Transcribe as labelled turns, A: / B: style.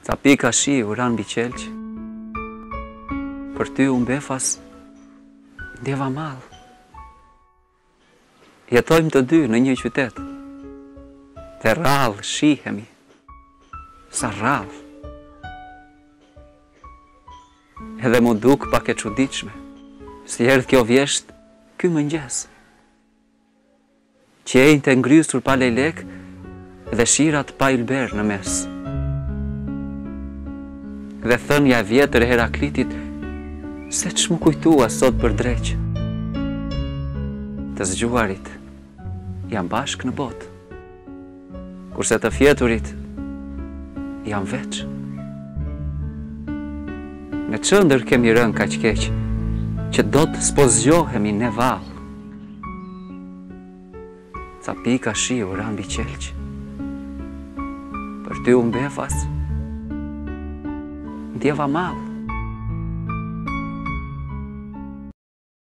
A: Ca pika shi u ran mbi qelq, për ty unë befas ndjeva mall. Jetojmë të dy në një qytet, dhe rrallë shihemi, sa rrallë. Edhe mu duk pak e çuditshme, si erdh kjo vjesht ky mëngjes. Qenjtë e ngrysur pa lejlek dhe shirat pa ylber në mes. Dhe thënja e vjetër e Heraklitit se ç'mu kujtua sot për dreq. Të zgjuarit janë bashk në botë, kurse të fjeturit janë veç. Në qëndër kemi rënë kaq keq, që do të s'po zgjohemi ne vallë. Ca pika shiu ran mbi qelq, për ty unë befas ndjeva mall.